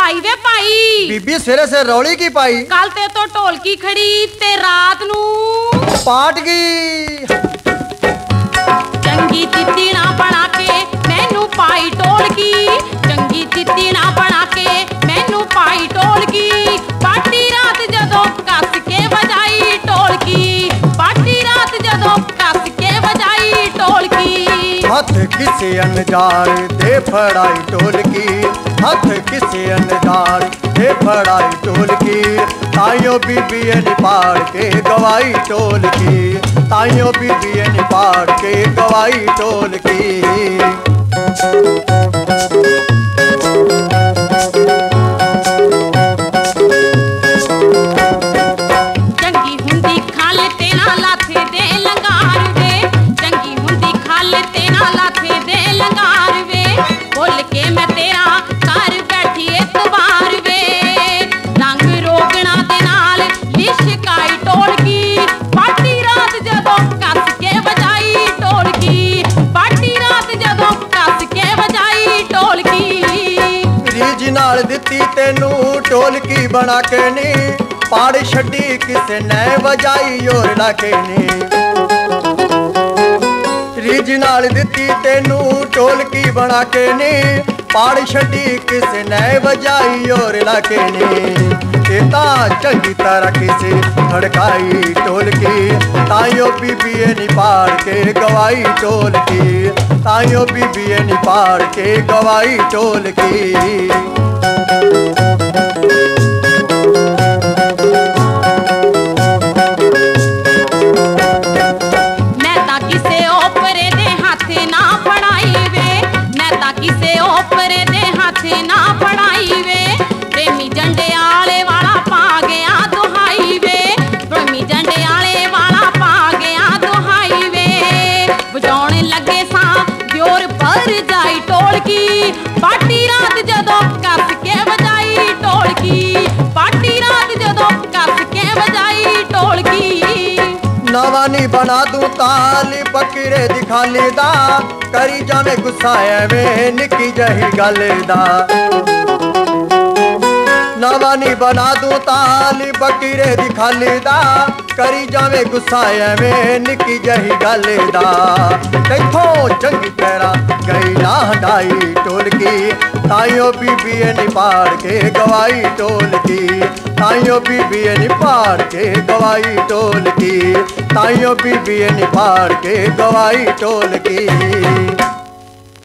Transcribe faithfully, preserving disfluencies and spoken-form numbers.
पाई वे पाई बीबी सिरे से रौली की पाई। कल ते तो ढोलकी खड़ी ते रात नू पाट गई। चंगी चित्ती ना बना के मैनू पाई ढोलकी, चंगी चित्ती ना बना के मैनू पाई ढोलकी। पाटी रात जदों कस के बजाई ढोलकी, पाटी रात जदों कस के बजाई ढोलकी। हाथ किसे अनजान दे फड़ाई ढोलकी, हाथ किसे अनजान दे फड़ाई ढोलकी। ताइयों बीबी ने पाड़ के गवाई ढोलकी, ताइयों बीबी ने पाड़ के गवाई ढोलकी। चंगी हुंदी खाले तेना लाथे दे लंगार वे, चंगी हुंदी खाले तेना लाथे दे लंगार वे। बोल के मैं तेरा घर बैठी इतबार वे, रंग रोगना दे नाल लिशकाई ढोलकी। पाटी रात जदों कस के बजाई ढोलकी, पाटी रात जदों कस के बजाई ढोलकी। रीज नाल दित्ती तेनू ढोलकी बना के नी, पाड़ छड्डी किसे ने वजाई और लाके नी। रीज नाल दित्ती तेनू ढोलकी बना के नी, पाड़ छड्डी किसे ने वजाई और लाके नी। तेता चंगी तरह किसे धड़काई ढोलकी, ताइयों बीबी ने पाड़ के गवाई ढोलकी, ताइयों बीबी ने पाड़ के गवाई ढोलकी। किसे ओपरे दे हाथे ना फड़ाई वे, प्रेमी झंडे आले वाला पा गया दुहाई वे, प्रेमी झंडे आले वाला पा गया दुहाई वे। बजाने लगे सा दियोर भर जाई ढोलकी, पाटी रात जदों कस के बजाई ढोलकी, पाटी रात जदों कस के बजाई ढोलकी। नवानी बना दूं ताल बकरे दिखाली दा, करी जावे गुस्सा एवें निकी जही गल दा। नवानी बना दूं ताल बकरे दिखाली दा, करी जावे गुस्सा एवें निकी जही गल दा। देखो चंगी तरह गई ना हटाई ढोलकी, ताइयों बीबी ने पाड़ के गवाई ढोलकी, ताइयों बीबी ने पाड़ के गवाई ढोलकी, ताइयों बीबी ने पाड़ के गवाई ढोलकी।